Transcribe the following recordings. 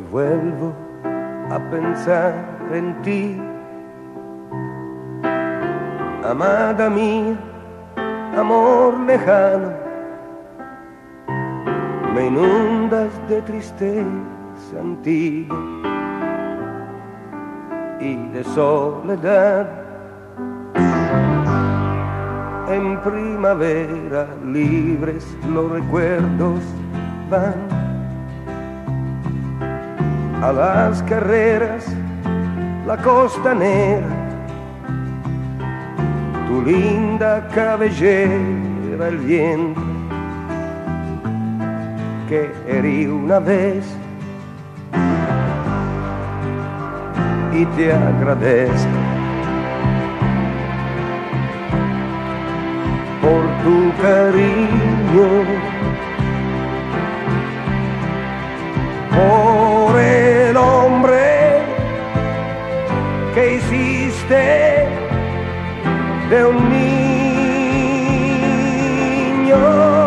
vuelvo a pensar en ti, amada mía, amor lejano, me inundas de tristeza antigua y de soledad. En primavera libres los recuerdos van a las carreras, la costanera, tu linda cabellera, el viento que herí una vez, y te agradezco por tu cariño, por el hombre que hiciste de un niño,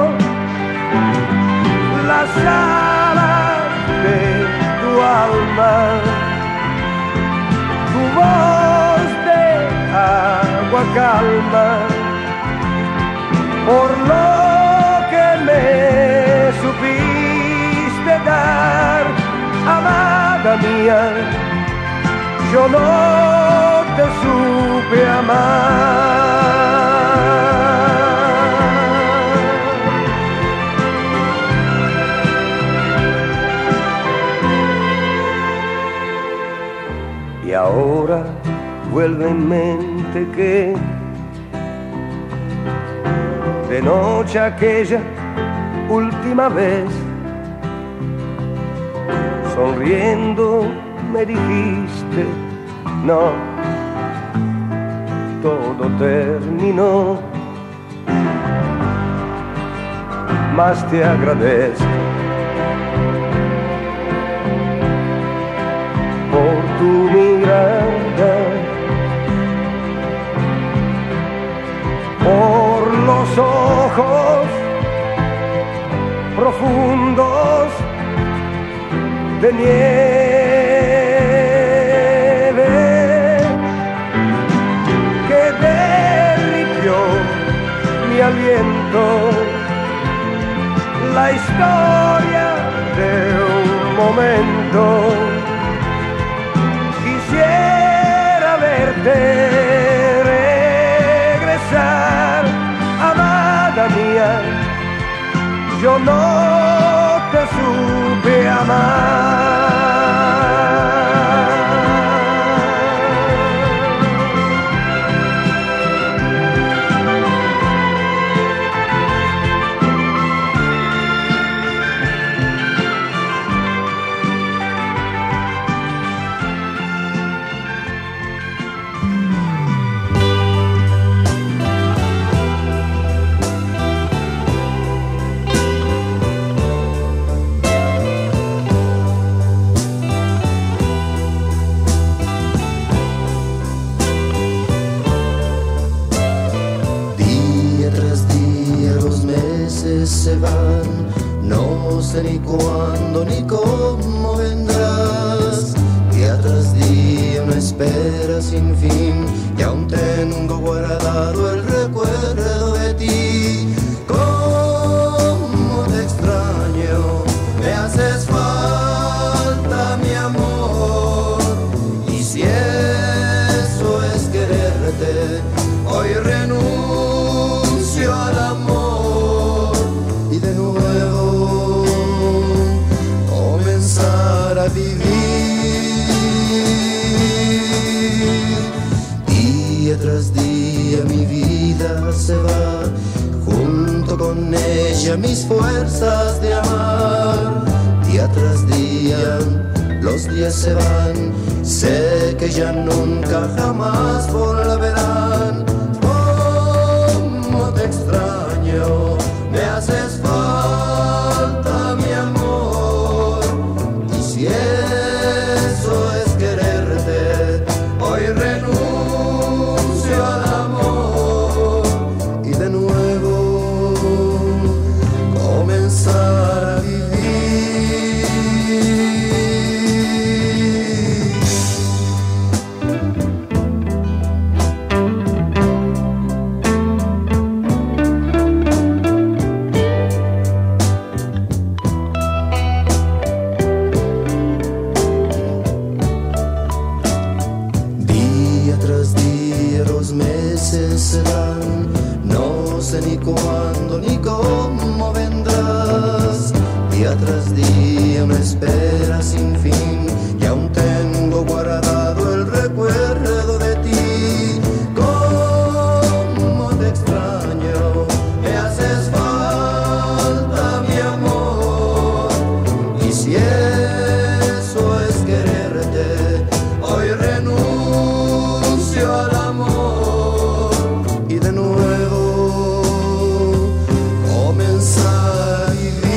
las alas de tu alma, tu voz de agua calma, por lo que me supiste dar, amada mía, yo no te supe amar. Y ahora vuelve en mente que de noche aquella última vez, sonriendo me dijiste, no, todo terminó, mas te agradezco por tu mirada, por los ojos profundos de nieve que derritió mi aliento, la historia de un momento. Quisiera verte regresar, amada mía, yo no te supe amar. Se van, no sé ni cuándo ni cómo vendrás. Día tras día una espera sin fin, y aún tengo guardado el recuerdo de ti. Cómo te extraño, me haces falta mi amor, y si eso es quererte, hoy renuncio al amor. Vivir día tras día, mi vida se va, junto con ella mis fuerzas de amar. Día tras día los días se van, sé que ya nunca jamás volverán. Cómo te extraño, me haces falta mi amor, y si eso es quererte, hoy renuncio al amor, y de nuevo comenzar a vivir. los meses se dan, no sé ni cuándo ni cómo vendrás. Día tras día una espera sin fin, y aún tengo guardado el recuerdo de ti. Cómo te extraño, me haces falta mi amor, y si eso es quererte, hoy renuncio al amor y de nuevo comenzar a vivir.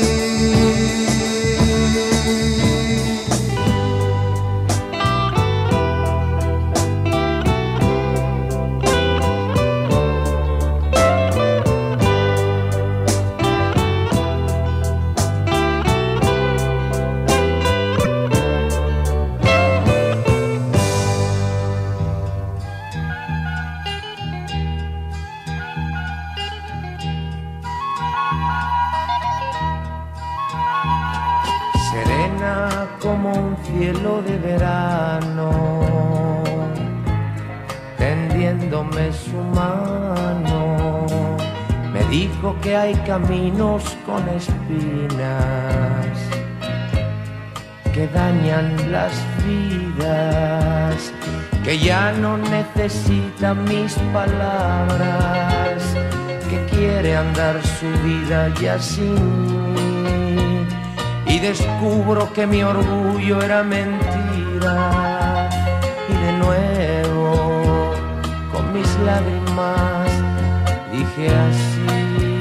Serena como un cielo de verano, tendiéndome su mano, me dijo que hay caminos con espinas que dañan las vidas, que ya no necesita mis palabras, que quiere andar su vida ya sin mí. Y descubro que mi orgullo era mentira, y de nuevo con mis lágrimas dije así: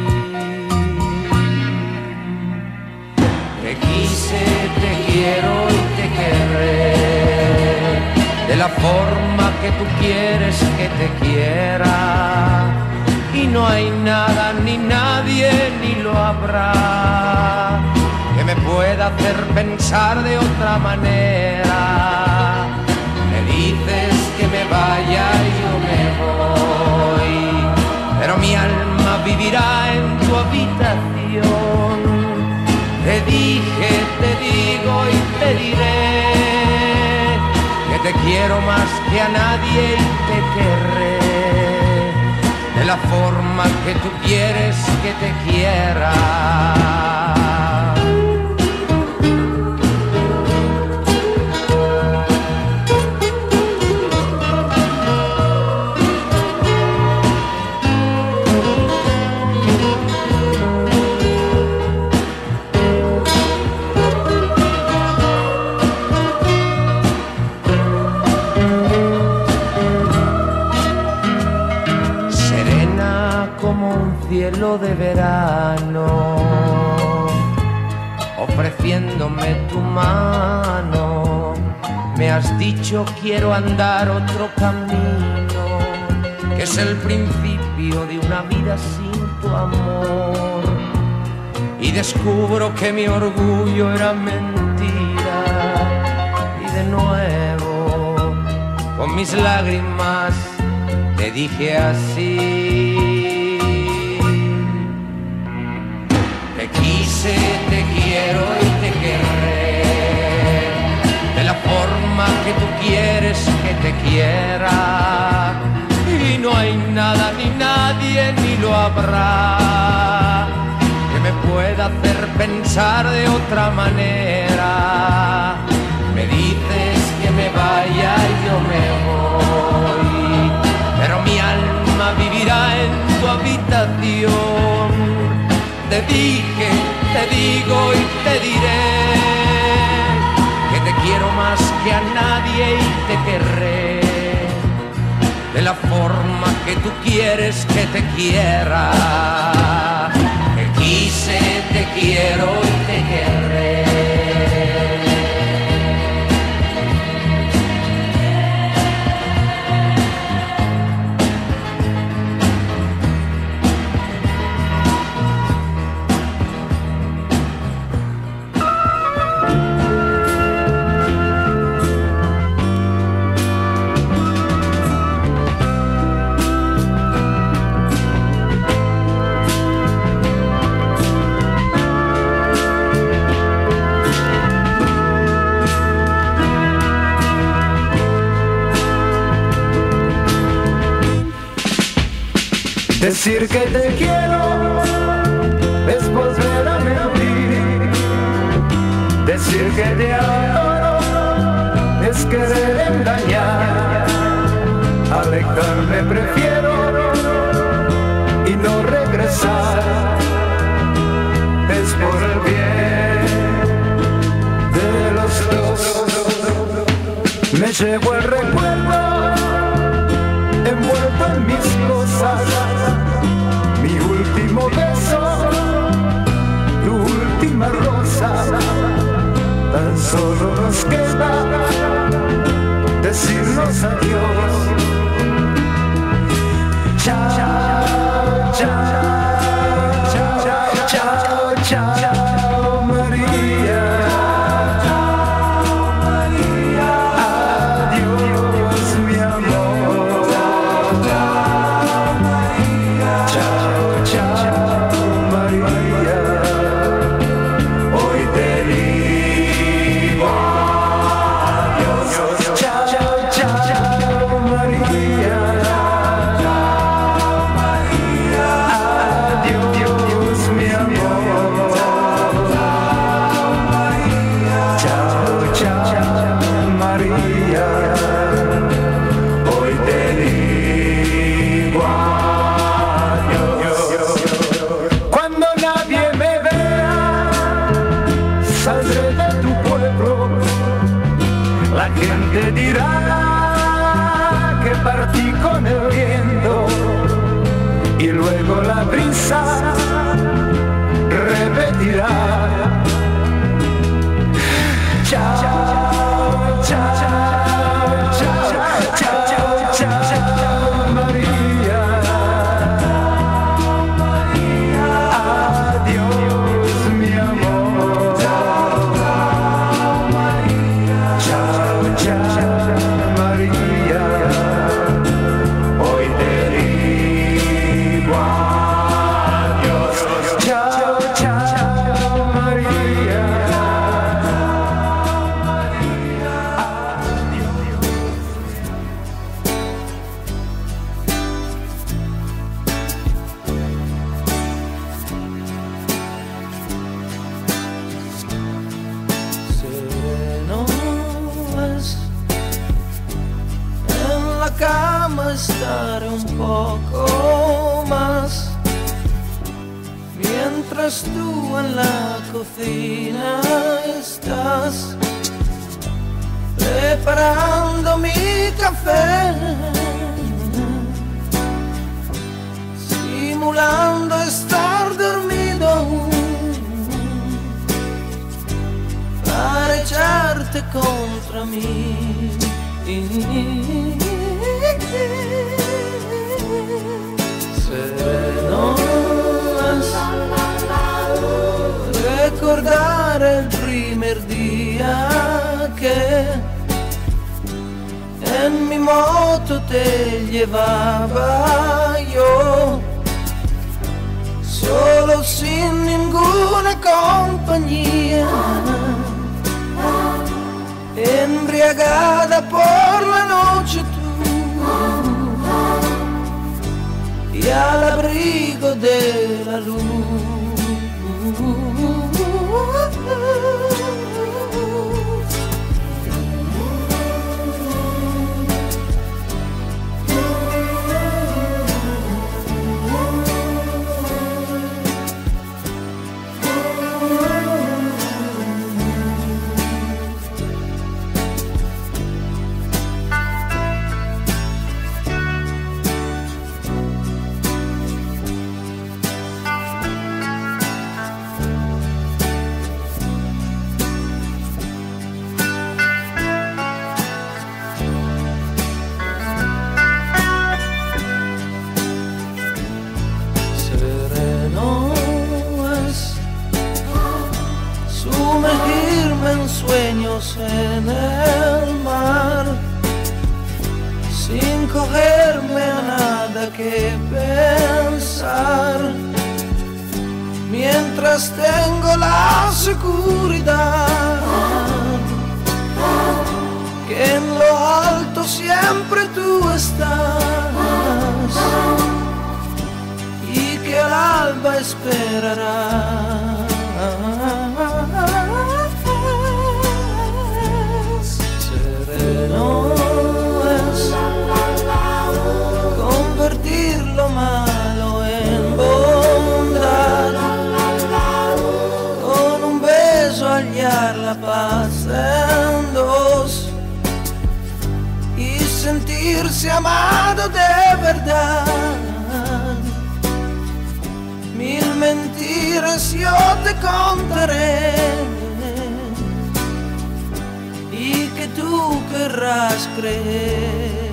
te quise, te quiero y te querré de la forma que tú quieres que te quiera, y no hay nada ni nadie ni lo habrá que me pueda hacer pensar de otra manera. Me dices que me vaya y yo me voy, pero mi alma vivirá en tu habitación. Te dije, te digo y te diré que te quiero más que a nadie y te querré de la forma que tú quieres que te quiera. Cielo de verano, ofreciéndome tu mano, me has dicho quiero andar otro camino, que es el principio de una vida sin tu amor, y descubro que mi orgullo era mentira, y de nuevo con mis lágrimas te dije así: te quise, te quiero y te querré de la forma que tú quieres que te quiera, y no hay nada ni nadie ni lo habrá que me pueda hacer pensar de otra manera. Me dices que me vaya y yo me voy, pero mi alma vivirá en tu habitación. Te dije, te digo y te diré que te quiero más que a nadie y te querré de la forma que tú quieres que te quiera. Te quise, te quiero y te querré. Decir que te quiero es volver a mentir. Decir que te adoro es querer engañar. Alejarme prefiero y no regresar. Es por el bien de los dos. Me llevo el recuerdo envuelto en mis cosas. Mi último beso, tu última rosa. Tan solo nos queda decirnos adiós. Chao, chao, chao, chao, chao, chao, María. Chao, María. Adiós, mi amor. Chao, María. Chao, chao, María. Hoy te digo adiós. Chao, chao, chao, María. Te dirá que partí con el viento y luego la brisa repetirá. Chao, chao, chao, chao, chao, chao, María. Adiós, mi amor. Chao, chao, María. Hoy te digo adiós. Chao, chao, María. Sereno es en la cama estar un poco más, mientras tú en la cocina estás preparando mi café, simulando estar dormido para echarte contra mí. Sereno es recordar el primer día que en mi moto te llevaba yo, solo sin ninguna compañía, embriagada por la noche tú y al abrigo de la luz. Sueños en el mar, sin cogerme a nada que pensar, mientras tengo la seguridad que en lo alto siempre tú estás, esperarás. Sereno es convertir lo malo en bondad, con un beso hallar la paz en dos y sentirse amado de verdad. Mil mentiras yo te contaré y que tú querrás creer.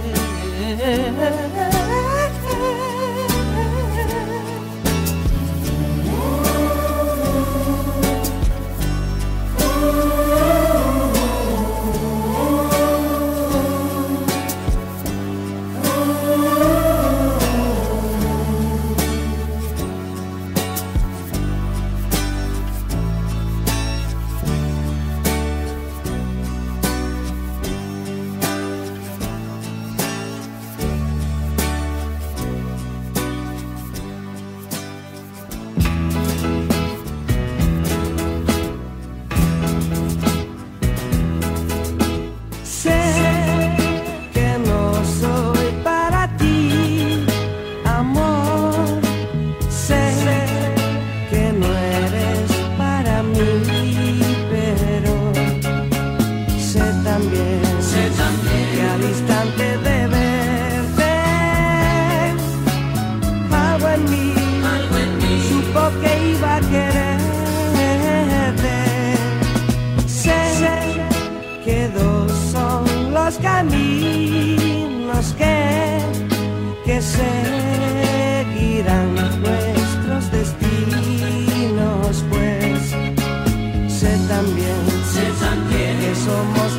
Caminos que seguirán nuestros destinos, pues sé también que somos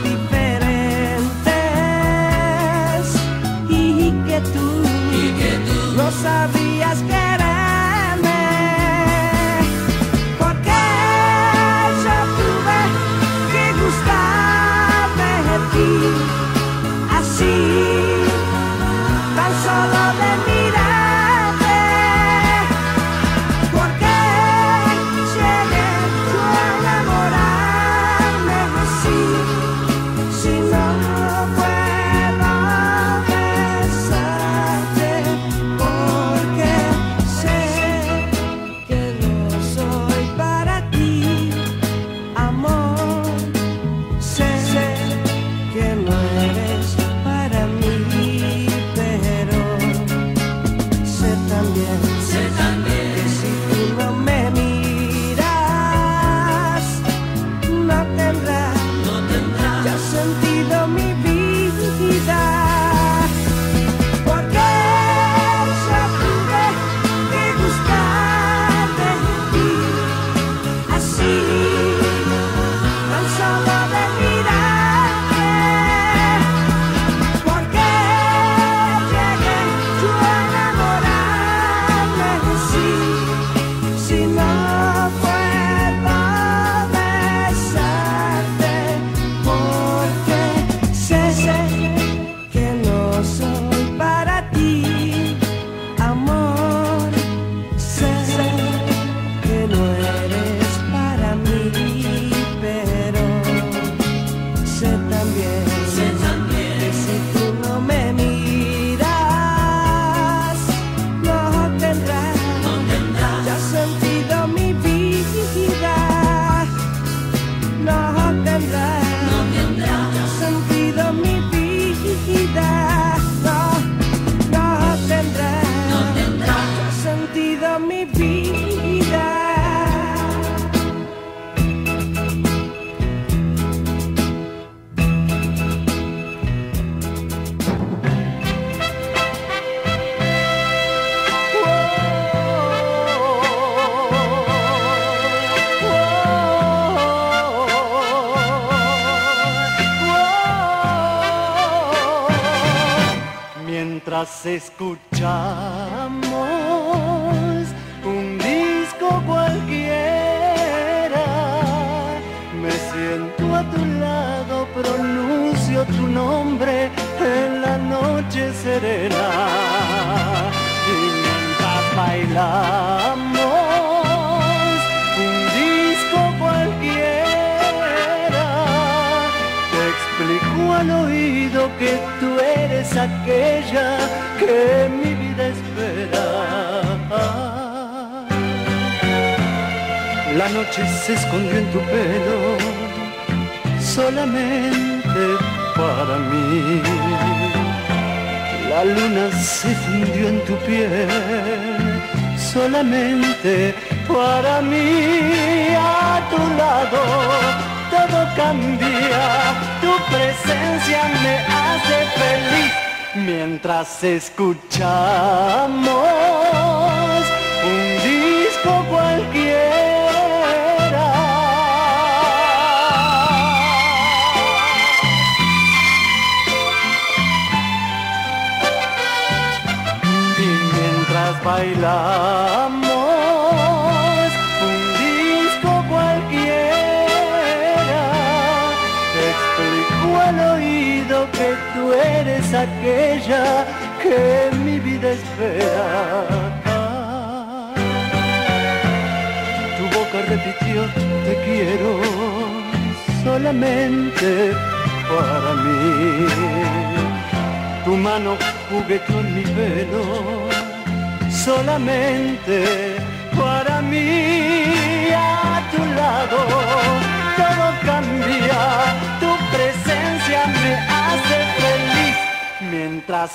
diferentes y que tú no sabrías quererme, porque yo tuve que gustarme de ti. Así, tan solo de mirarte, porque llegué yo a enamorarme así, si no puedo besarte, porque sé que no soy para ti, amor, sé que no eres para mí, pero sé también que si tú no me miras, no tendrás ya sentido mi vida, porque yo tuve que gustar de ti, así, tan solo de mirarte. Porque llegué yo a enamorarme así, si no puedo besarte, porque sé que no soy para ti, amor, sé que no eres para mí, pero sé también que si tú no me miras, no tendrás ya sentido mi vida, no tendrás ya sentido mi vida, no tendrás ya sentido mi vida. Mientras escuchamos un disco cualquiera, me siento a tu lado, pronuncio tu nombre en la noche serena, y mientras bailamos aquella que mi vida espera. La noche se escondió en tu pelo, solamente para mí. La luna se fundió en tu piel, solamente para mí. A tu lado todo cambia, tu presencia me hace feliz. Mientras escuchamos un disco cualquiera, y mientras bailamos un disco cualquiera, te explico al oído que tú eres aquella que mi vida espera. Tu boca repitió te quiero solamente para mí. Tu mano jugueteó en mi pelo solamente para mí. A tu lado todo cambia, tu presencia me hace feliz. Mientras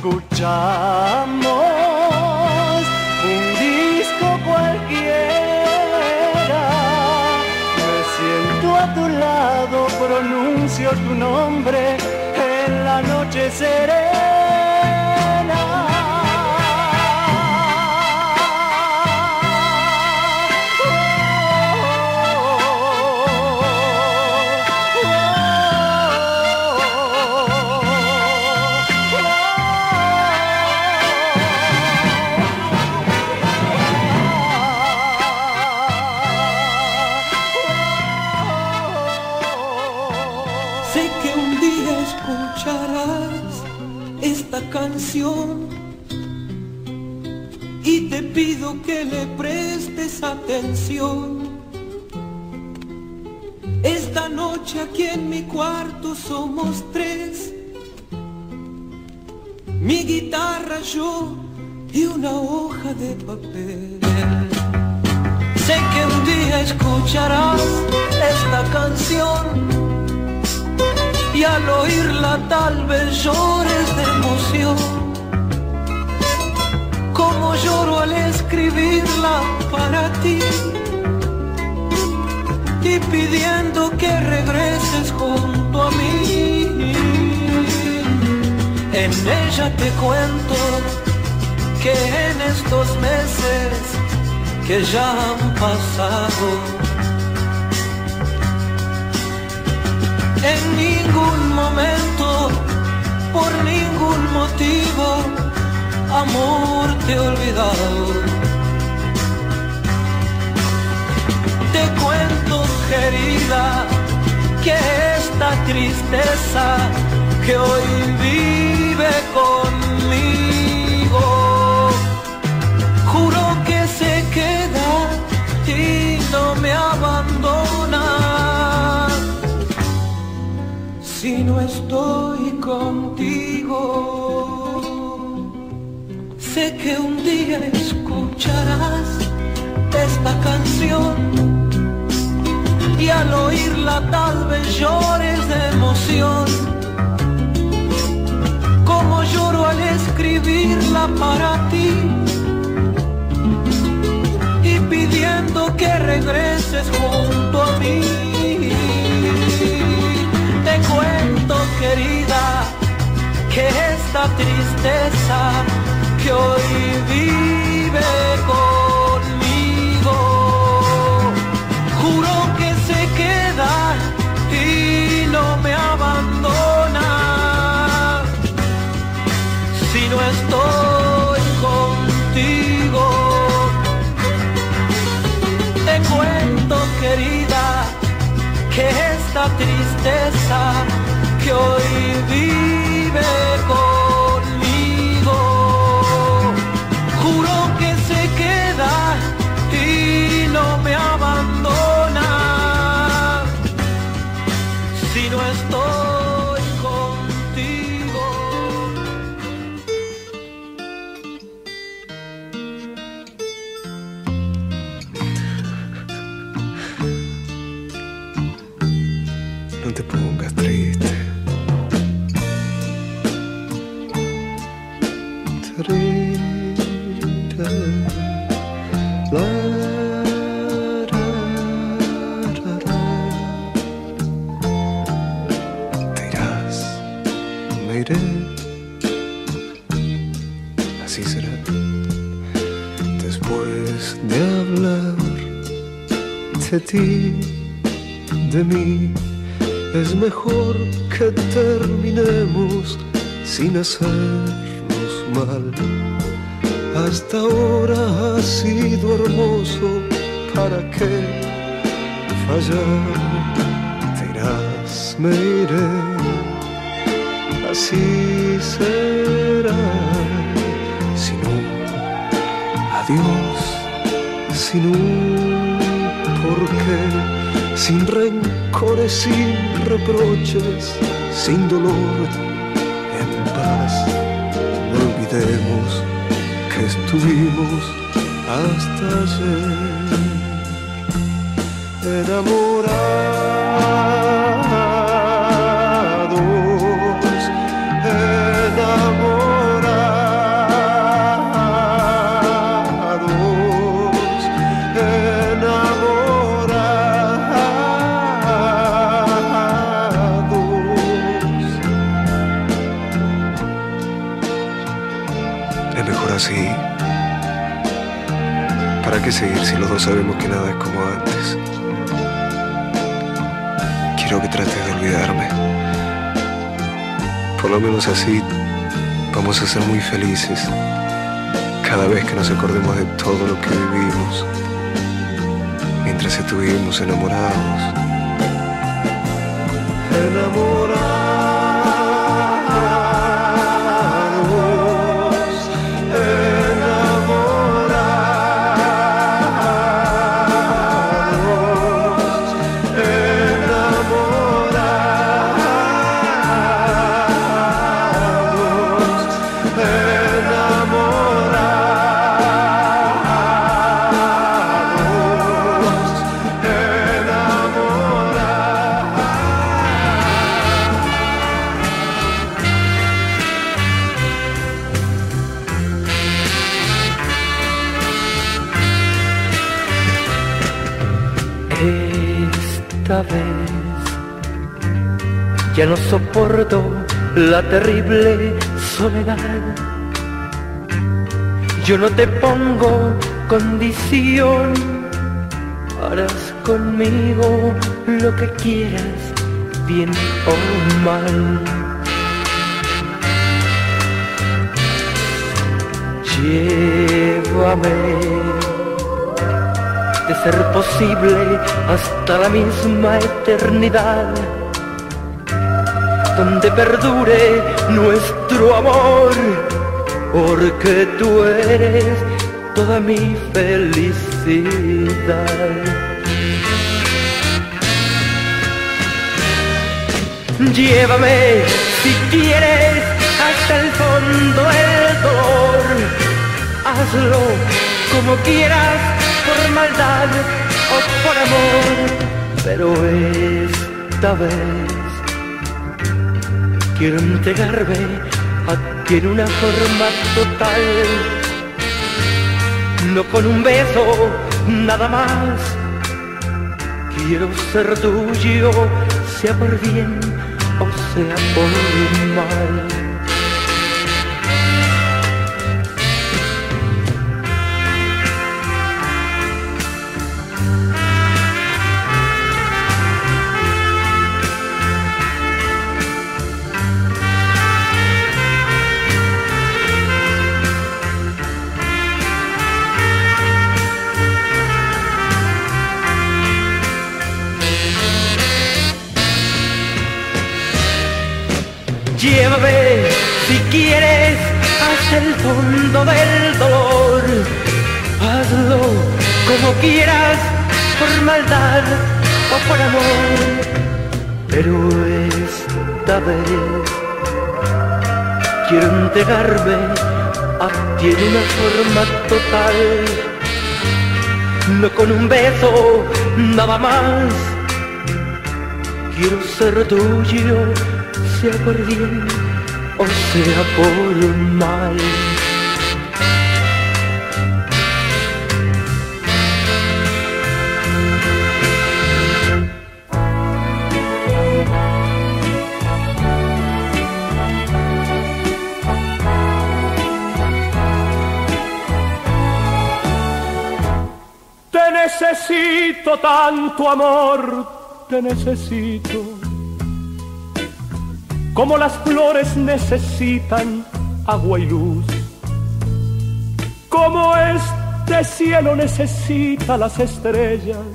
escuchamos un disco cualquiera, me siento a tu lado, pronuncio tu nombre en la noche serena. Esta canción y te pido que le prestes atención. Esta noche aquí en mi cuarto somos tres, mi guitarra, yo y una hoja de papel. Sé que un día escucharás esta canción y al oírla tal vez llores de emoción, como lloro al escribirla para ti y pidiendo que regreses junto a mí. En ella te cuento que en estos meses que ya han pasado, en ningún momento, por ningún motivo, amor, te he olvidado. Te cuento, querida, que esta tristeza que hoy vive conmigo, juro que se queda y no me abandona. Si no estoy contigo, sé que un día escucharás esta canción y al oírla tal vez llores de emoción, como lloro al escribirla para ti y pidiendo que regreses junto a mí. Te cuento, querida, que esta tristeza que hoy vive conmigo, juro que se queda y no me abandona. Si no estoy contigo, te cuento, querida, que esta tristeza que hoy vive conmigo, juro que se queda y no me abandona. Si no estoy contigo. Te irás, me iré, así será. Después de hablar de ti, de mí, es mejor que terminemos sin hacernos mal. Hasta ahora ha sido hermoso, ¿para qué fallar? Te irás, me iré, así será. Sin un adiós, sin un porqué, sin rencores, sin reproches, sin dolor, en paz. No olvidemos que estuvimos hasta ayer enamorados, enamorados, enamorados. Es mejor así. ¿Para qué seguir si los dos sabemos que nada es como antes? Quiero que trates de olvidarme. Por lo menos así vamos a ser muy felices cada vez que nos acordemos de todo lo que vivimos mientras estuvimos enamorados. Enamorados, esta vez ya no soporto la terrible soledad. Yo no te pongo condición, harás conmigo lo que quieras, bien o mal. Llévame, de ser posible, hasta la misma eternidad, donde perdure nuestro amor, porque tú eres toda mi felicidad. Llévame, si quieres, hasta el fondo del dolor, hazlo como quieras, por maldad o por amor, pero esta vez quiero entregarme a ti en una forma total, no con un beso, nada más. Quiero ser tuyo, sea por bien o sea por mal. Llévame, si quieres, hasta el fondo del dolor, hazlo como quieras, por maldad o por amor, pero esta vez quiero entregarme a ti en una forma total, no con un beso, nada más. Quiero ser tuyo, sea por bien o sea por mal. necesito tanto amor, te necesito, como las flores necesitan agua y luz, como este cielo necesita las estrellas,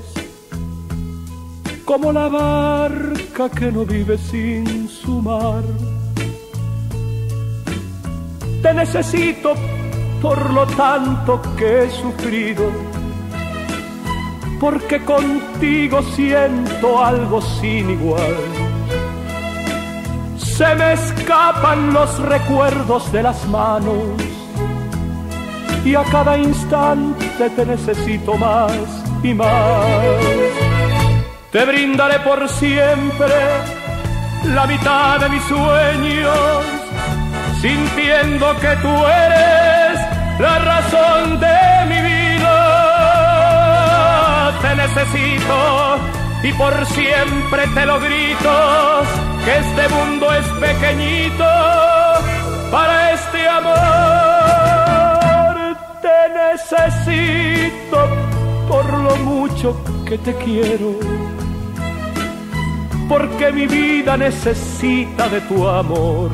como la barca que no vive sin su mar. Te necesito por lo tanto que he sufrido, porque contigo siento algo sin igual. Se me escapan los recuerdos de las manos y a cada instante te necesito más y más. Te brindaré por siempre la mitad de mis sueños, sintiendo que tú eres la razón de mi vida. Te necesito y por siempre te lo grito, que este mundo es pequeñito para este amor. Te necesito por lo mucho que te quiero, porque mi vida necesita de tu amor,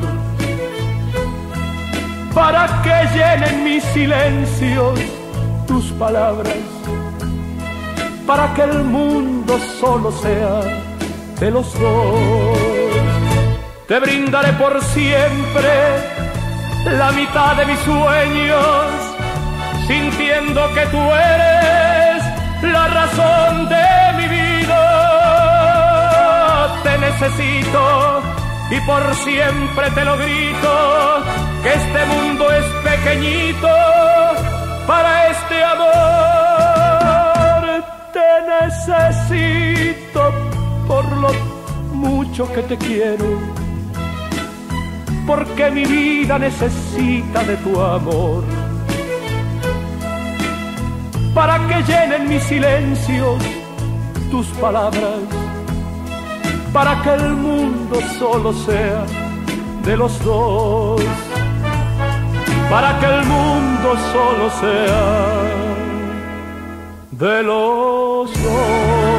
para que llenen mis silencios tus palabras, para que el mundo solo sea de los dos. Te brindaré por siempre la mitad de mis sueños, sintiendo que tú eres la razón de mi vida. Te necesito y por siempre te lo grito, que este mundo es pequeñito para este amor. Te necesito por lo mucho que te quiero, porque mi vida necesita de tu amor, para que llenen mis silencios tus palabras, para que el mundo solo sea de los dos, para que el mundo solo sea de los dos.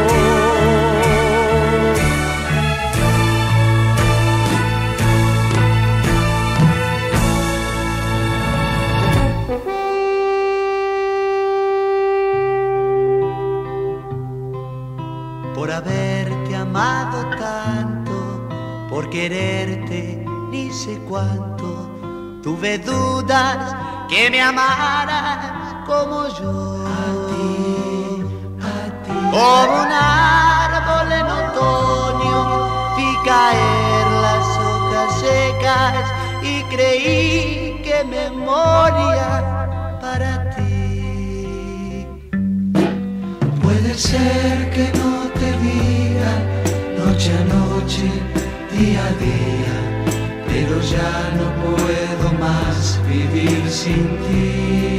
Por haberte amado tanto, por quererte ni sé cuánto, tuve dudas que me amaras como yo. A ti. Como un árbol en otoño vi caer las hojas secas y creí que me moría para ti. Puede ser que no te diga noche a noche, día a día, pero ya no puedo más vivir sin ti.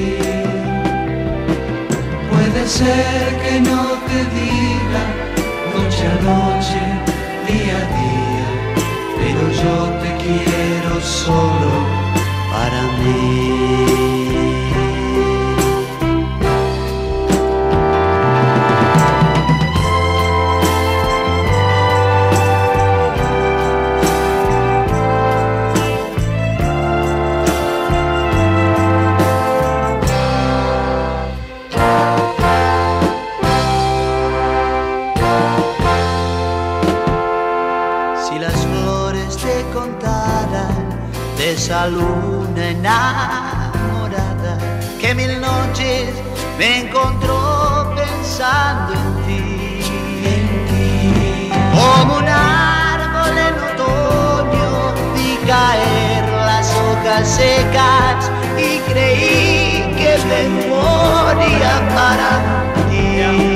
Puede ser que no te diga noche a noche, día a día, pero yo te quiero solo para mí. Esa luna enamorada que mil noches me encontró pensando en ti. Como un árbol en otoño vi caer las hojas secas y creí que me moría para ti.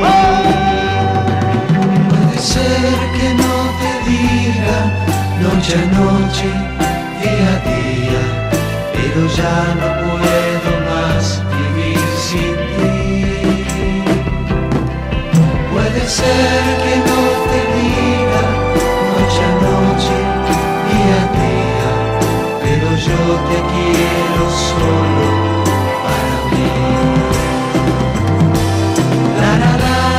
Puede ser que no te diga noche a noche, día a día, pero ya no puedo más vivir sin ti. Puede ser que no te diga noche a noche, día a día, pero yo te quiero solo para mí. La, la, la.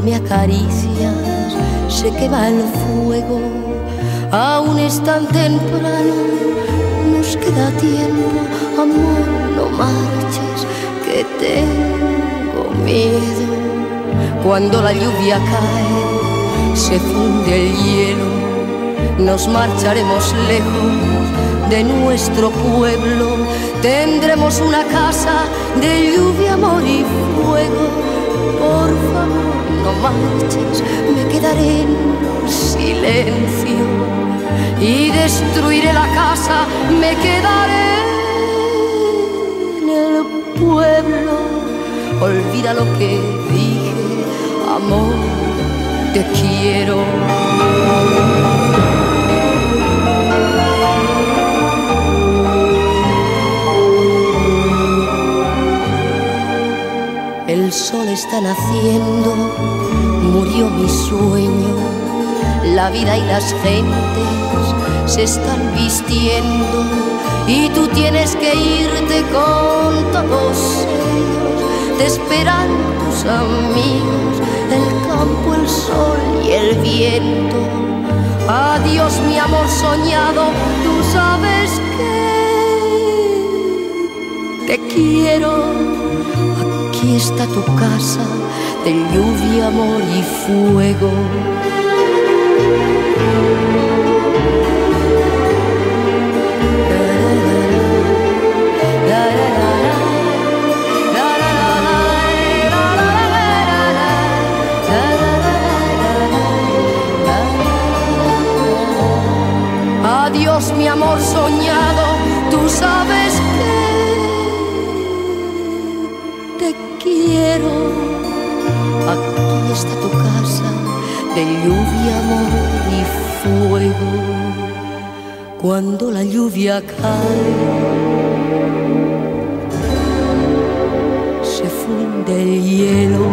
me acaricias, sé que va el fuego, aún es tan temprano, nos queda tiempo, amor, no marches, que tengo miedo. Cuando la lluvia cae, se funde el hielo, nos marcharemos lejos de nuestro pueblo, tendremos una casa de lluvia, amor y fuego. Por favor, no marches, me quedaré en silencio y destruiré la casa, me quedaré en el pueblo. Olvida lo que dije, amor, te quiero. El sol está naciendo, murió mi sueño, la vida y las gentes se están vistiendo y tú tienes que irte con todos ellos, te esperan tus amigos, el campo, el sol y el viento. Adiós mi amor soñado, tú sabes que te quiero. Aquí está tu casa de lluvia, amor y fuego. Adiós mi amor soñado, tú sabes que te quiero. Aquí está tu casa de lluvia, amor y fuego. Cuando la lluvia cae, se funde el hielo.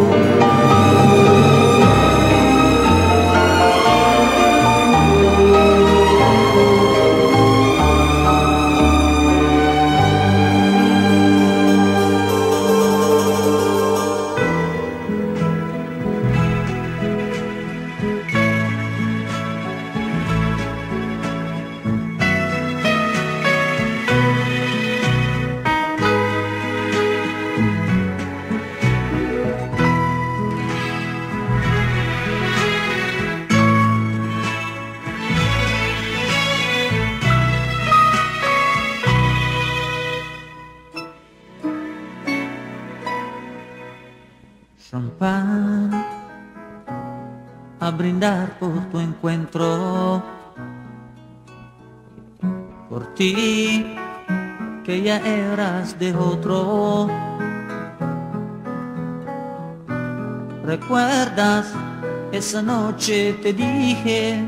Champán, a brindar por tu encuentro, por ti que ya eras de otro. ¿Recuerdas esa noche te dije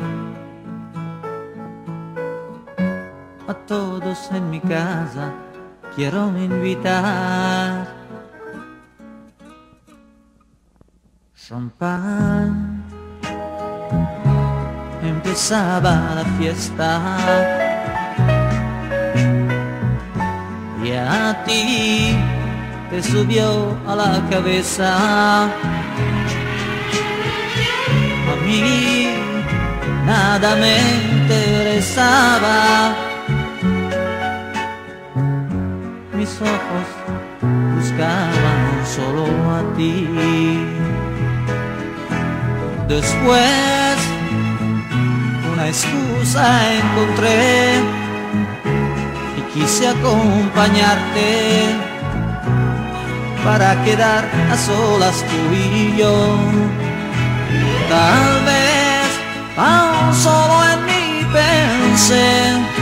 a todos en mi casa quiero invitar? Champán, empezaba la fiesta y a ti te subió a la cabeza. A mí nada me interesaba, mis ojos buscaban solo a ti. Después una excusa encontré y quise acompañarte para quedar a solas tú y yo. Tal vez aún solo en mí pensé,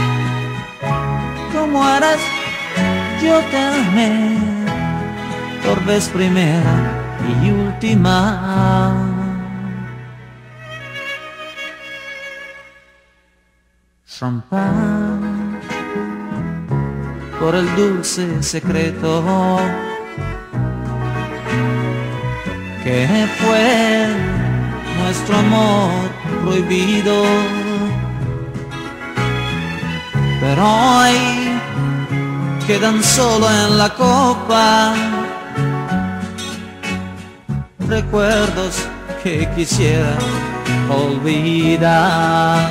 como eres yo te amé por vez primera y última. Champán, por el dulce secreto que fue nuestro amor prohibido. Pero hoy quedan solo en la copa recuerdos que quisiera olvidar.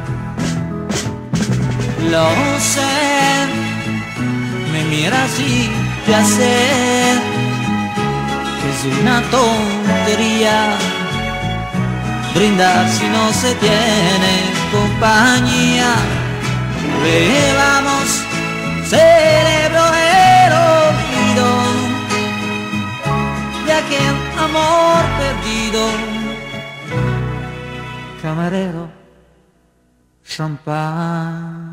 Lo sé, me miras y ya sé que es una tontería brindar si no se tiene compañía. Bebamos, celebro el olvido de aquel amor perdido. Camarero, champán.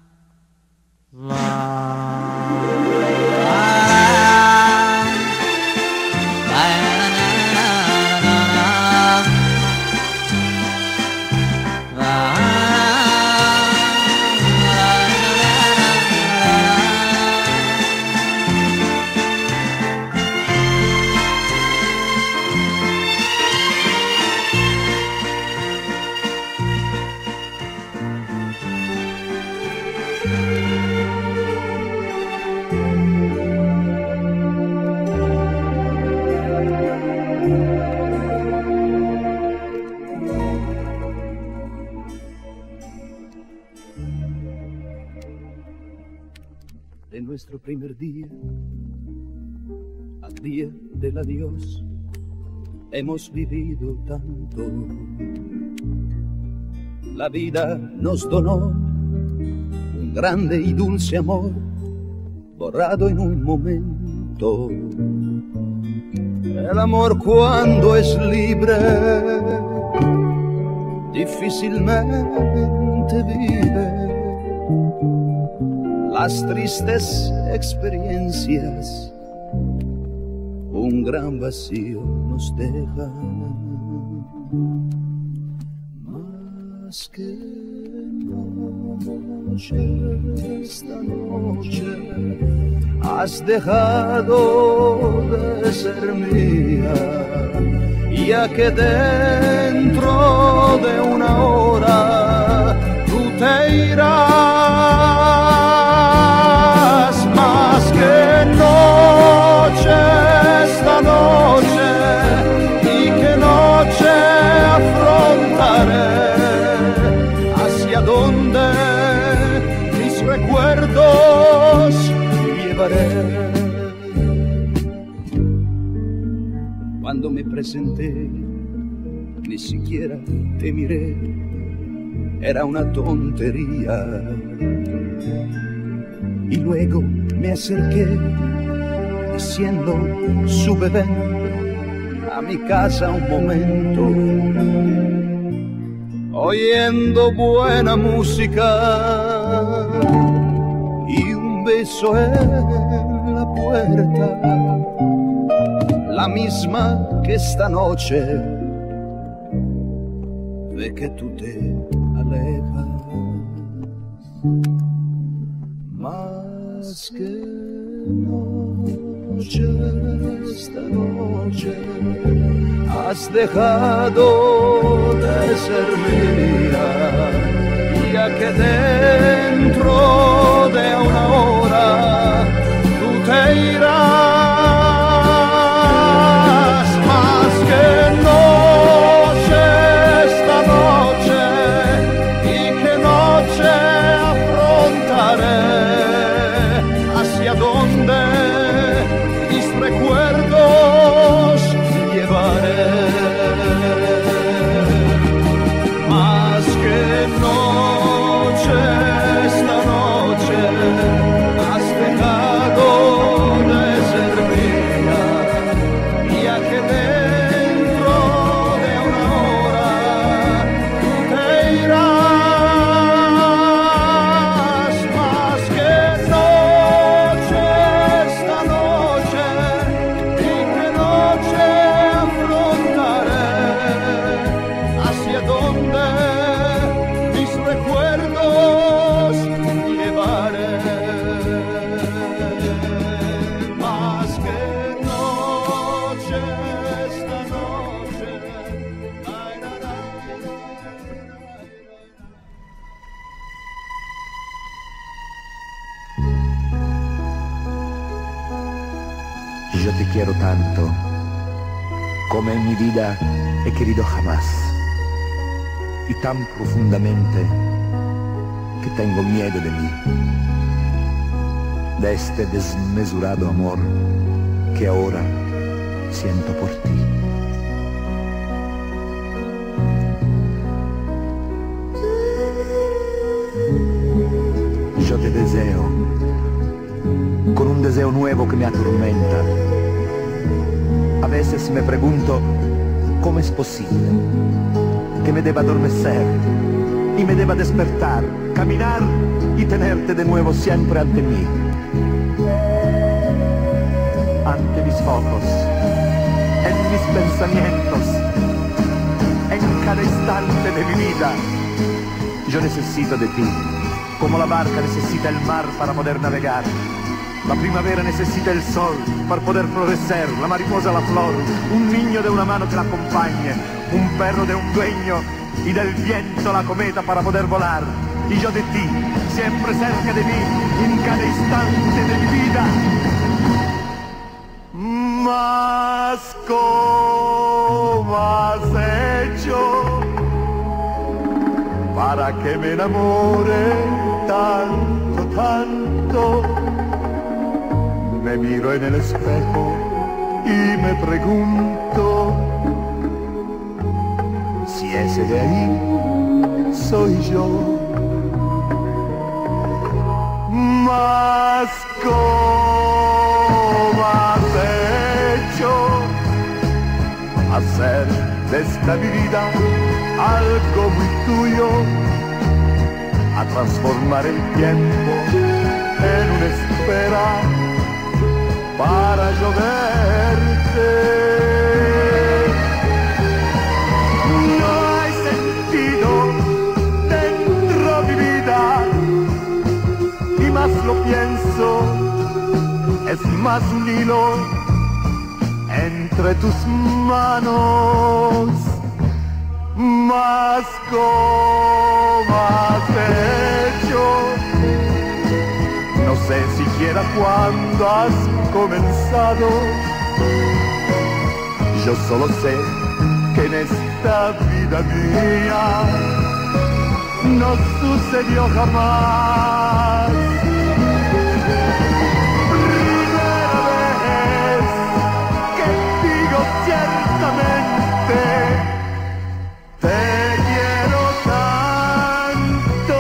De nuestro primer día al día del adiós hemos vivido tanto. La vida nos donó un grande y dulce amor borrado en un momento. El amor cuando es libre difícilmente vive las tristes experiencias, un gran vacío nos dejan. Más que noche, esta noche has dejado de ser mía, ya que dentro de una hora tú te irás. Más que noche, esta noche, y que noche afrontaré, hacia donde mis recuerdos llevaré. Cuando me presenté, ni siquiera te miré, era una tontería. Y luego me acerqué, diciendo, sube, ven a mi casa un momento, oyendo buena música y un beso en la puerta, la misma que esta noche ve que tú te alejas. Más que noche, esta noche has dejado de ser mía, ya que dentro de una hora tú te irás. Más que noche, esta noche, y que noche afrontaré, hacia donde mis recuerdos llevaré. Más que noche, esta noche has dejado de ser mía, ya que dentro de una hora tú te irás. Más que noche, esta noche, y que noche afrontaré, hacia donde mis recuerdos llevaré. Más que noche, esta noche. Ay, na, na, na, Yo te quiero tanto Come en mi vida he querido jamás, y tan profundamente que tengo miedo de mí, de este desmesurado amor que ahora siento por ti. Yo te deseo, con un deseo nuevo que me atormenta. A veces me pregunto cómo es posible que me deba adormecer y me deba despertar, caminar y tenerte de nuevo siempre ante mí, ante mis ojos, en mis pensamientos, en cada instante de mi vida. Yo necesito de ti, como la barca necesita el mar para poder navegar. La primavera necesita el sol para poder florecer, la mariposa la flor, un niño de una mano que la acompañe, un perro de un dueño y del viento la cometa para poder volar. Y yo de ti, siempre cerca de mí, en cada instante de mi vida. Mas ¿cómo has hecho para que me enamore tanto, tanto? Me miro en el espejo y me pregunto si ese de ahí soy yo. Mas ¿cómo has hecho hacer de esta mi vida algo muy tuyo, a transformar el tiempo en una espera para yo verte? No hay sentido dentro de mi vida, y más lo pienso, es más un hilo entre tus manos. Mas ¿cómo has hecho? No sé siquiera cuándo has comenzado. Yo solo sé que en esta vida mía no sucedió jamás. Primera vez que digo ciertamente te quiero tanto.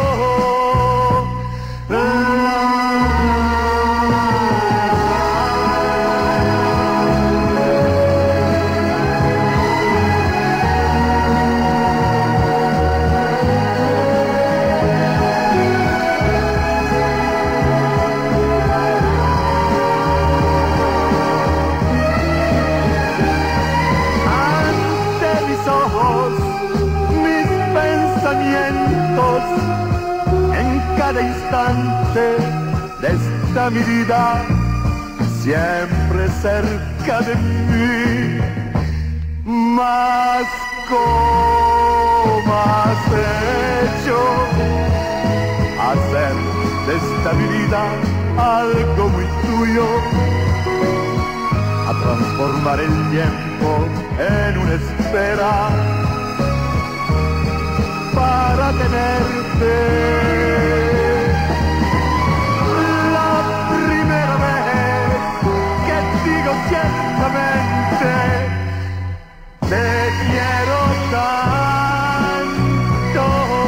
Ante mis ojos, mis pensamientos, en cada instante de esta mi vida, siempre cerca de mí. Mas ¿cómo has hecho hacer de esta mi vida algo muy tuyo, a transformar el tiempo en una espera para tenerte? La primera vez que digo ciertamente te quiero tanto.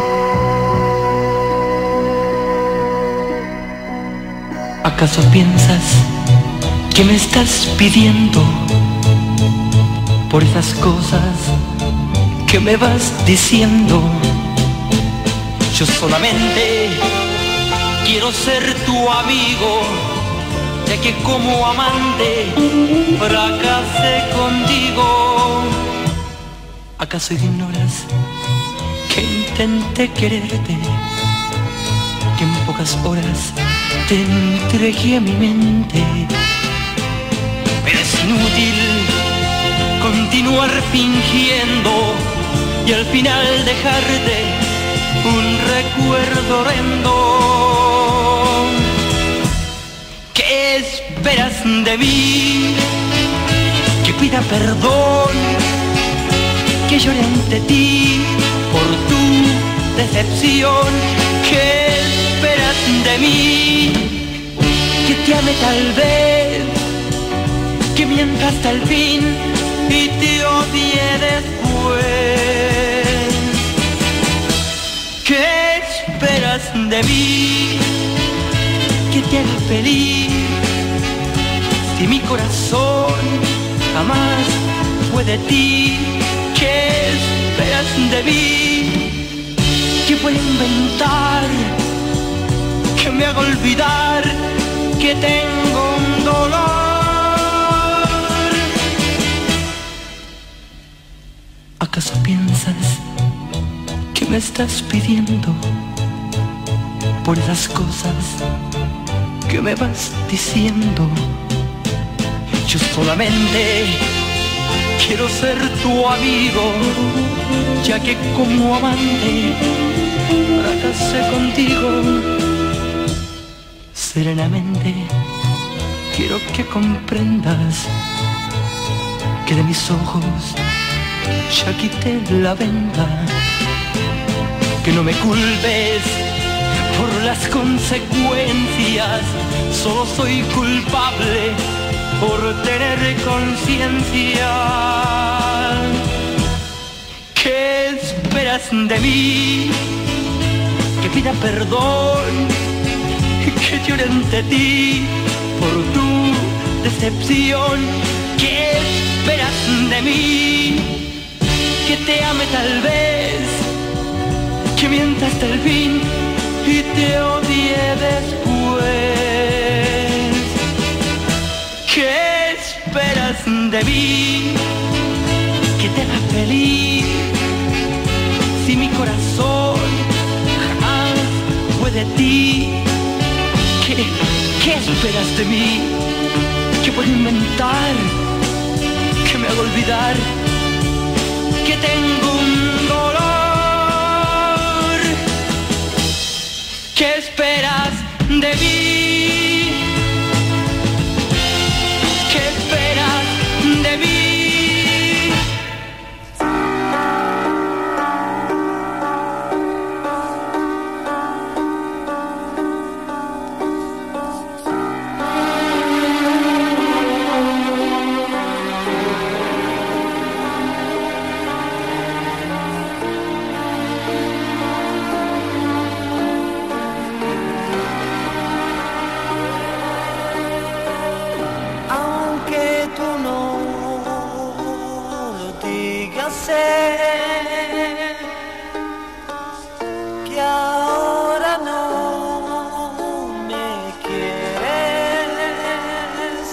¿Acaso piensas que me estás pidiendo por esas cosas que me vas diciendo? Yo solamente quiero ser tu amigo, ya que como amante fracasé contigo. ¿Acaso ignoras que intenté quererte, que en pocas horas te entregué a mi mente? Pero es inútil continuar fingiendo y al final dejarte un recuerdo horrendo. ¿Qué esperas de mí? Que pida perdón, que llore ante ti por tu decepción. ¿Qué esperas de mí? Que te ame tal vez, que mienta hasta el fin y te odie después. ¿Qué esperas de mí? Que te haga feliz, si mi corazón jamás fue de ti. ¿Qué esperas de mí? Que pueda inventar, que me haga olvidar que tengo un dolor. ¿Acaso piensas que me estás pidiendo por esas cosas que me vas diciendo? Yo solamente quiero ser tu amigo, ya que como amante fracasé contigo. Serenamente quiero que comprendas que de mis ojos ya quité la venda. Que no me culpes por las consecuencias, solo soy culpable por tener conciencia. ¿Qué esperas de mí? Que pida perdón, que llore ante ti por tu decepción. ¿Qué esperas de mí? Que te ame tal vez, que mienta hasta el fin y te odie después. ¿Qué esperas de mí? Que te haga feliz, si mi corazón jamás fue de ti. ¿Qué esperas de mí? Que puedo inventar, que me haga olvidar que tengo un dolor. ¿Qué esperas de mí? ¿Qué esperas de mí? Que ahora no me quieres,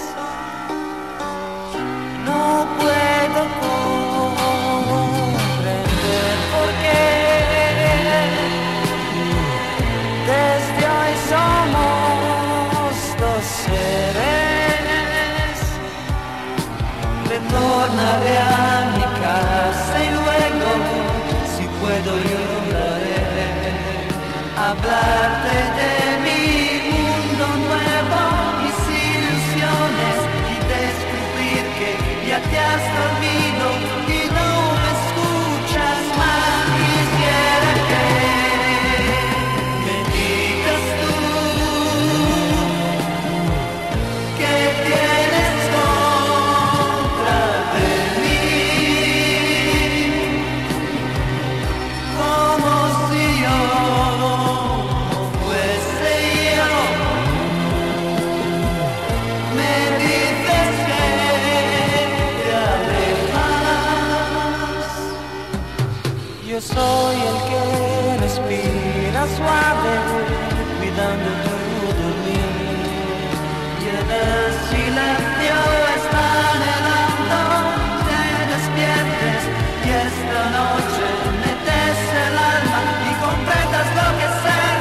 no puedo comprender por qué desde hoy somos dos seres. Retornaré a mi casa y luego, si puedo, lloraré, hablarte de mi mundo nuevo, mis ilusiones, y descubrir que ya te has dormido y no me escuchas más. Quisiera que me digas tú que tienes contra de mí, como si yo no fuese yo. Me dices que te alejas. Yo soy el que respira suave, cuidando tu dormir. Y el silencio está anhelando te despiertes y esta noche metes el alma y comprendas lo que es ser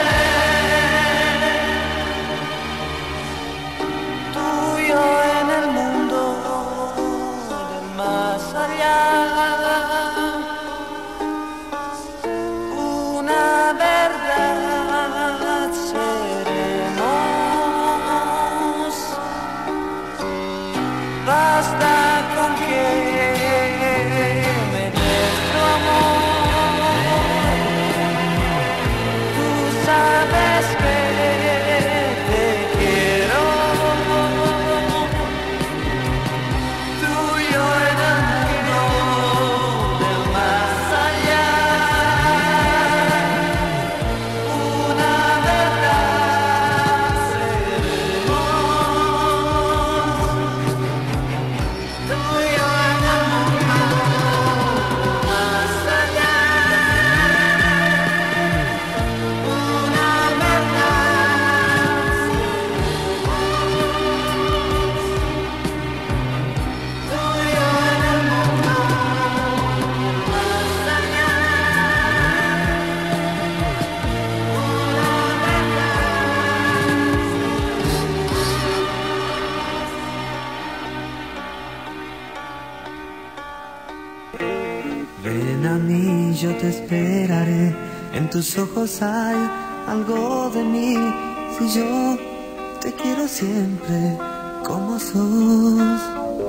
mujer. Tuyo en el mundo del más allá, una verdad seremos. mí, yo te esperaré. En tus ojos hay algo de mí. Si yo te quiero siempre como sos.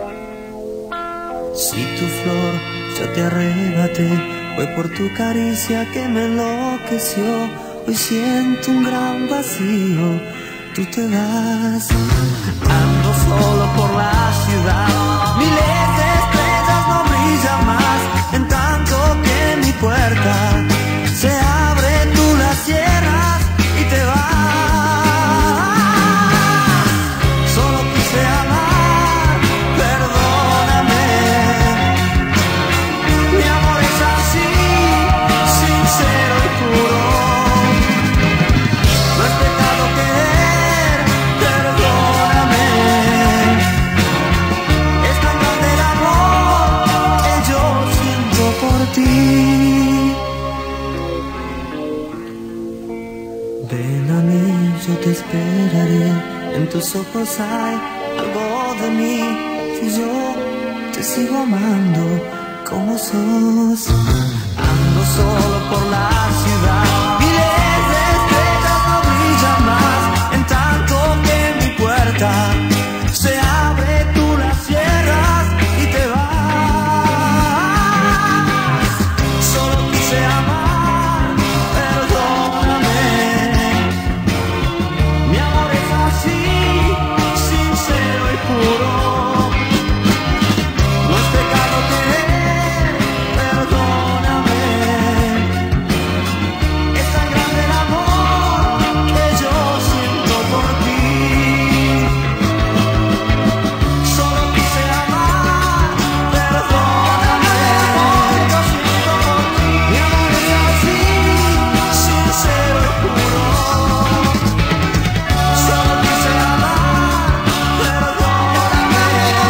Si tu flor yo te arrebaté, fue por tu caricia que me enloqueció. Hoy siento un gran vacío, tú te vas. Ando solo por la ciudad, miles de estrellas no brillan más. En tanto que mi puerta se abre, tú la cierras y te vas. Solo quise amar, perdóname. Mi amor es así, sincero y puro. No es pecado querer, perdóname. Es tan grande el amor que yo siento por ti. Ven a mí, yo te esperaré. En tus ojos hay algo de mí. Si yo te sigo amando como sos. Ando solo por la ciudad, miles de estrellas no brillan más. En tanto que mi puerta se abre, tú la cierras y te vas. Solo quise amar, perdóname. Mi amor es así, sincero y puro. No es pecado querer, perdóname. Es tan grande el amor que yo siento por ti. Solo quise amar, perdóname. Yo siento por ti. Mi amor es así, sincero y puro. Solo quise amar, perdóname.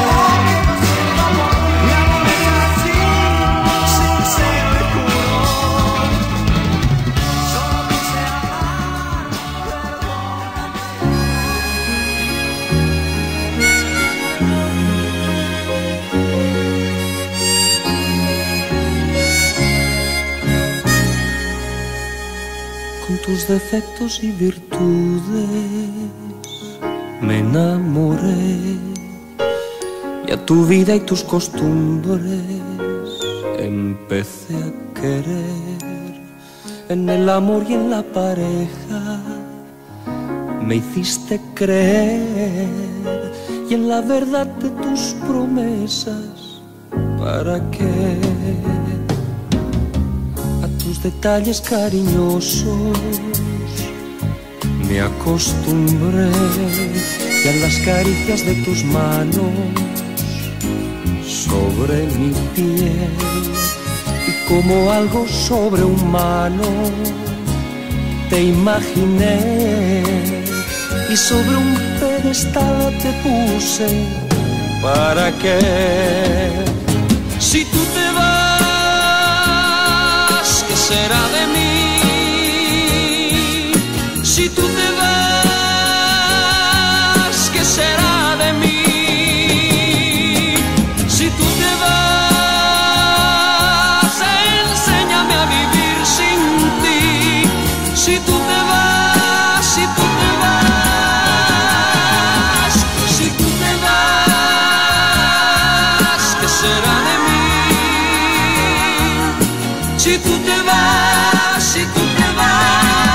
Mi amor es así, sincero y puro. Solo quise amar, Con tus defectos y virtudes me enamoré, y a tu vida y tus costumbres empecé a querer. En el amor y en la pareja me hiciste creer, y en la verdad de tus promesas, ¿para qué? A tus detalles cariñosos me acostumbré, y a las caricias de tus manos sobre mi piel, y como algo sobrehumano te imaginé, y sobre un pedestal te puse. ¿Para qué? Si tú te vas, ¿qué será de mí? Si tú te vas, ¿qué será de mí? Si tú te vas, enséñame a vivir sin ti. Si tú te vas, si tú te vas, si tú te vas, ¿qué será de mí? Si tú te vas, si tú te vas.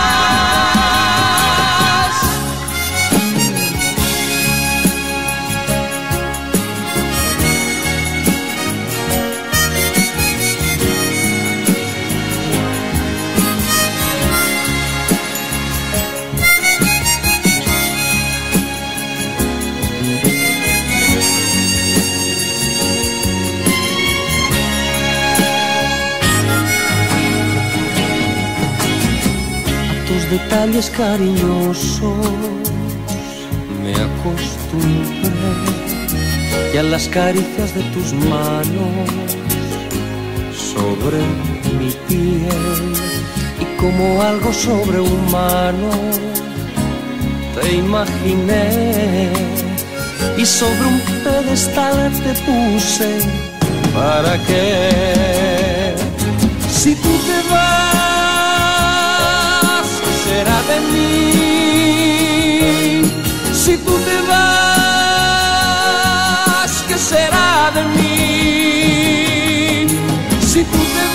Detalles cariñosos me acostumbré, y a las caricias de tus manos sobre mi piel, y como algo sobrehumano te imaginé, y sobre un pedestal te puse. ¿Para qué? Si tú te vas, ¿qué será de mí? Si tú te vas, ¿qué será de mí? Si tú te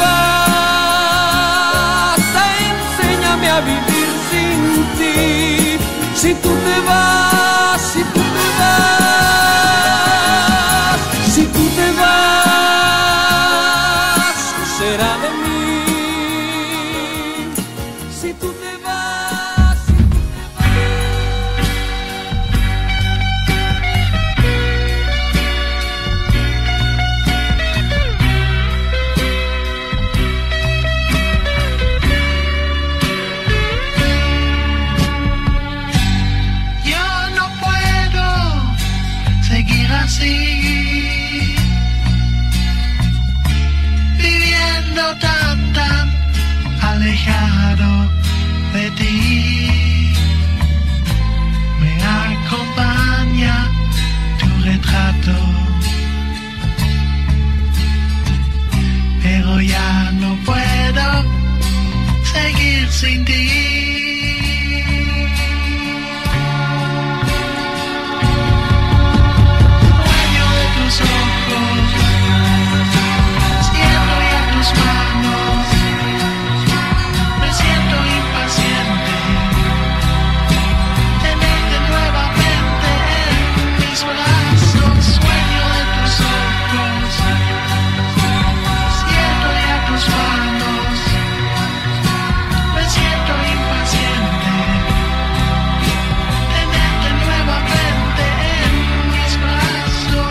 vas, enséñame a vivir sin ti. Si tú te vas, si tú te vas, si tú te vas, ¿qué será de mí? Si tú te vas, si tú te Yo no puedo seguir así, viviendo tan alejado de ti. Me acompaña tu retrato, pero ya no puedo seguir sin ti. Sueño de tus ojos, siento ya tus manos. Me siento impaciente, tenerte nuevamente en mis brazos. Sueño de tus ojos, siento ya tus manos. Me siento impaciente, tenerte nuevamente en mis brazos.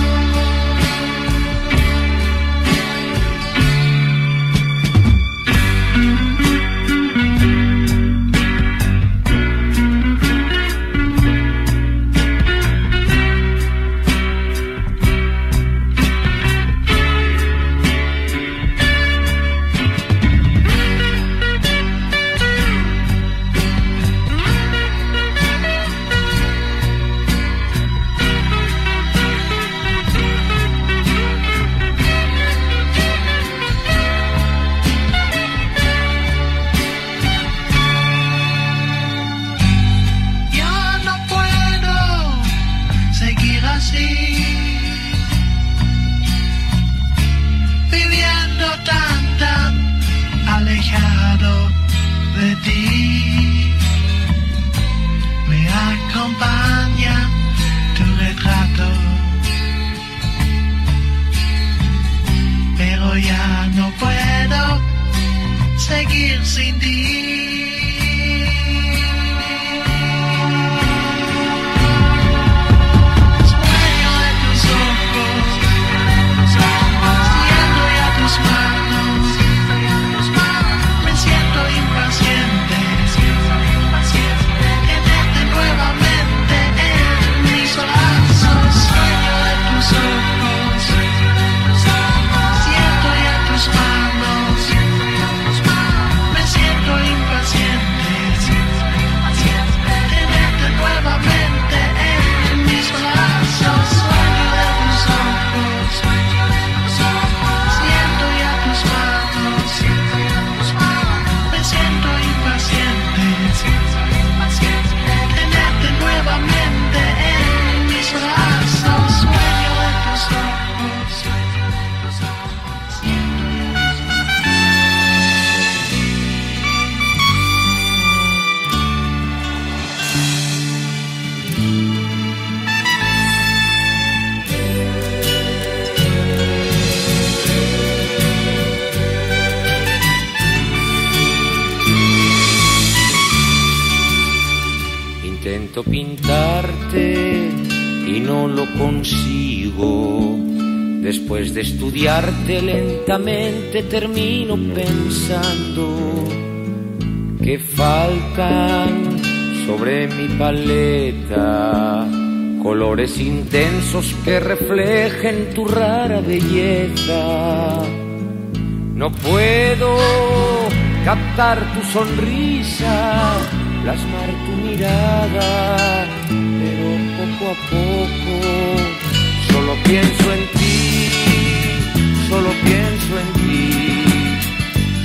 Yo no puedo seguir así, viviendo tan alejado de ti. Me acompaña tu retrato, pero ya no puedo seguir sin ti. Sueño de tus ojos, siento ya tus manos. Me siento impaciente, tenerte nuevamente en mis brazos. Sueño de tus ojos, siento ya tus manos. Me siento impaciente, tenerte nuevamente en mis brazos. Sueño de tus ojos, siento ya tus manos. Me siento impaciente, tenerte nuevamente en mis brazos. Sueño de tus ojos, Intento pintarte y no lo consigo. Después de estudiarte lentamente termino pensando que faltan sobre mi paleta colores intensos que reflejen tu rara belleza. No puedo captar tu sonrisa, plasmar tu mirada, pero poco a poco solo pienso en ti, solo pienso en ti.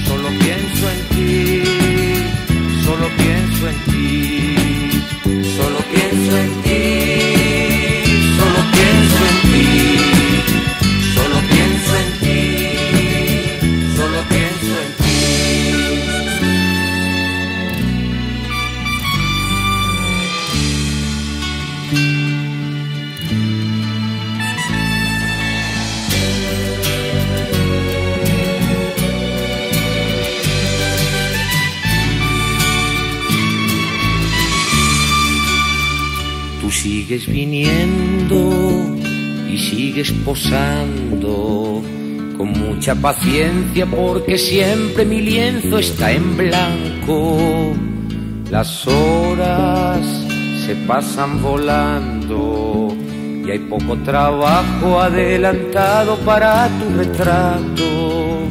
Sigues viniendo y sigues posando con mucha paciencia porque siempre mi lienzo está en blanco. Las horas se pasan volando y hay poco trabajo adelantado para tu retrato.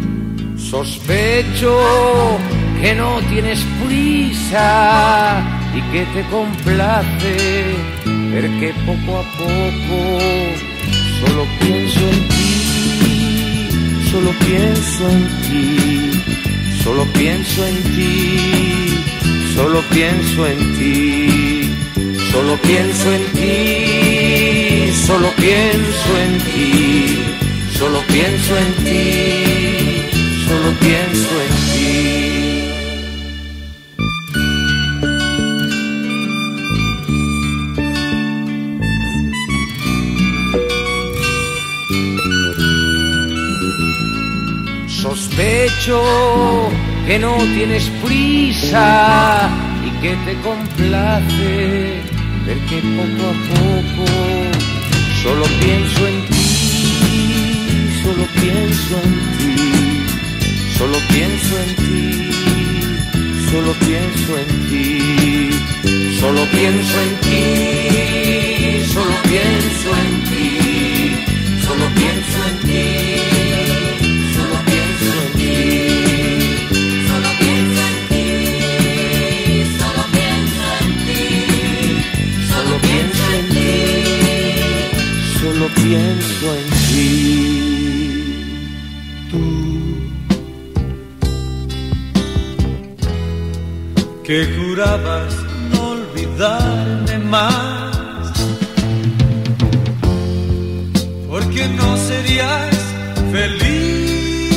Sospecho que no tienes prisa y que te complace ver que poco a poco solo pienso en ti, solo pienso en ti, solo pienso en ti, solo pienso en ti, solo pienso en ti, solo pienso en ti, solo pienso en ti, solo pienso en ti. Sospecho que no tienes prisa y que te complace ver que poco a poco solo pienso en ti, solo pienso en ti, solo pienso en ti, solo pienso en ti, solo pienso en ti, solo pienso en ti, solo pienso en ti. Solo pienso en ti, tú que jurabas no olvidarme más, porque no serías feliz.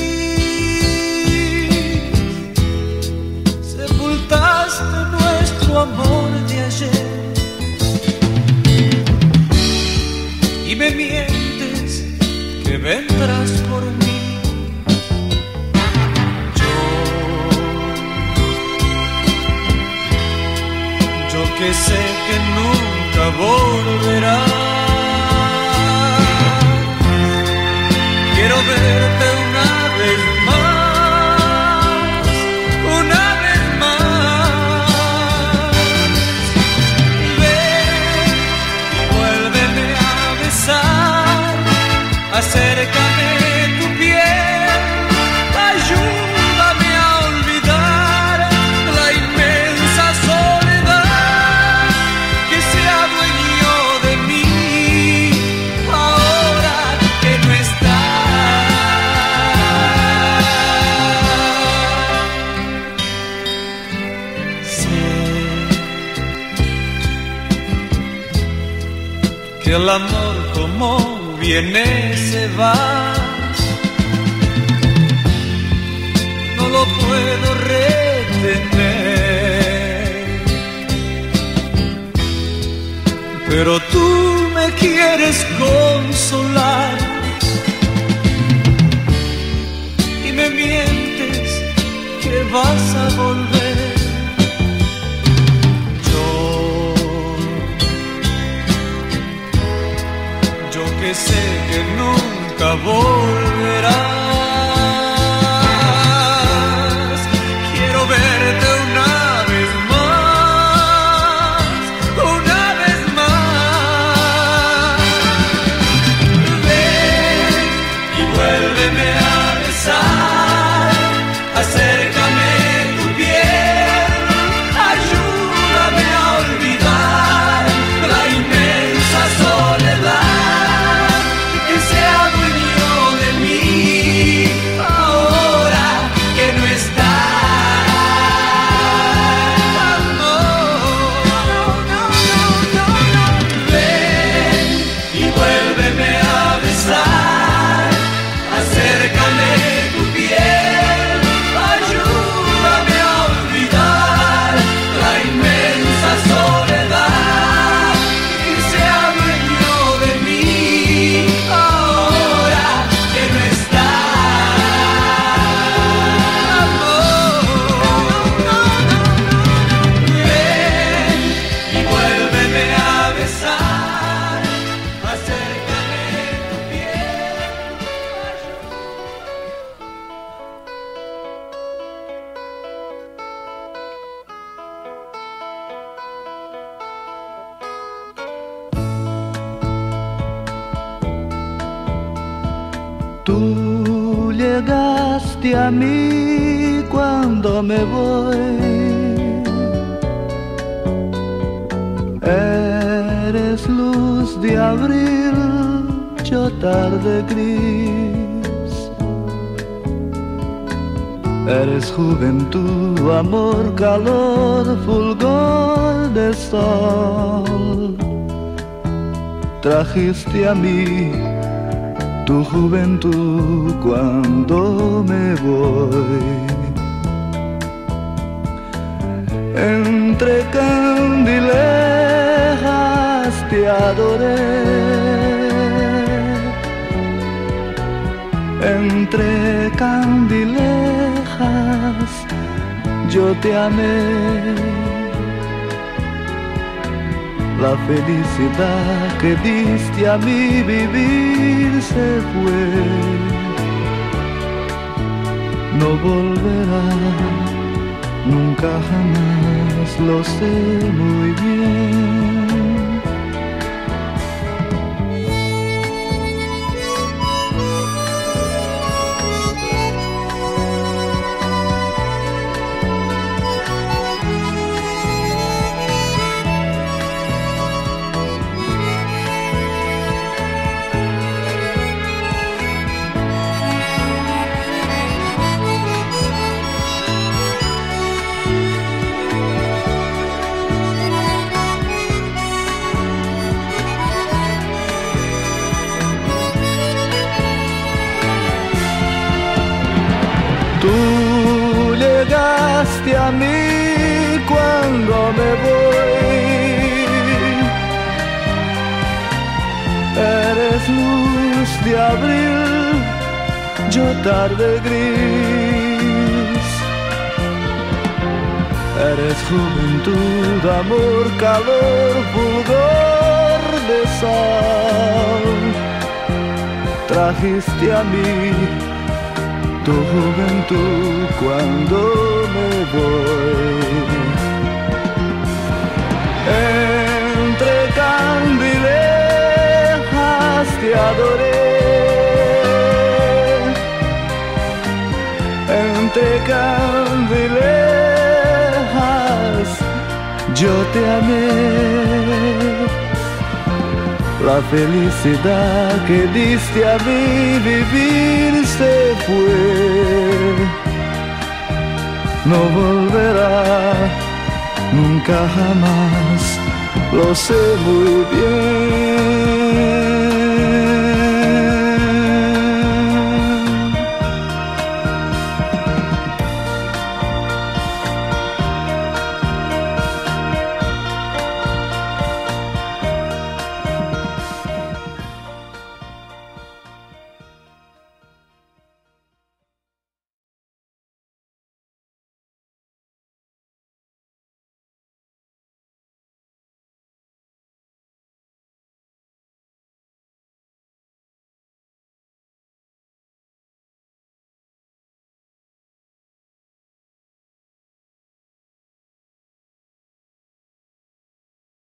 Sepultaste nuestro amor de ayer y me mientes que vendrás por mí. Yo que sé que nunca volverás, quiero verte una vez más, una vez más. Ven y vuélveme a besar, acércame tu piel, ayúdame a olvidar la inmensa soledad que se adueñó de mí ahora que no estás. Sé que el amor como viene se va, no lo puedo retener, pero tú me quieres consolar y me mientes que vas a volver. Yo que sé que nunca volverás, quiero verte una vez más, una vez más. Ven y vuélveme a besar, acércame tu piel, ayúdame a olvidar la inmensa soledad que se adueñó de mí Tú llegaste a mí cuando me voy. Eres luz de abril, yo tarde gris. Eres juventud, amor, calor, fulgor de sol. Trajiste a mí tu juventud cuando me voy. Entre candilejas te adoré, entre candilejas yo te amé. La felicidad que diste a mi vivir se fue, no volverá, nunca jamás, lo sé muy bien. Tú llegaste a mí cuando me voy. Eres luz de abril, yo tarde gris. Eres juventud, amor, calor, fulgor de sol. Trajiste a mí tu juventud cuando me voy. Entre candilejas te adoré, entre candilejas yo te amé. La felicidad que diste a mí vivir se fue, no volverá, nunca jamás, lo sé muy bien.